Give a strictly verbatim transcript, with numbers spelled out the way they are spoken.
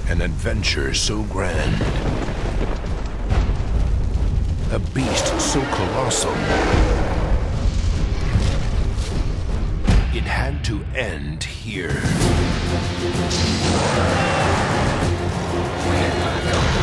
An adventure so grand. A beast so colossal. It had to end here.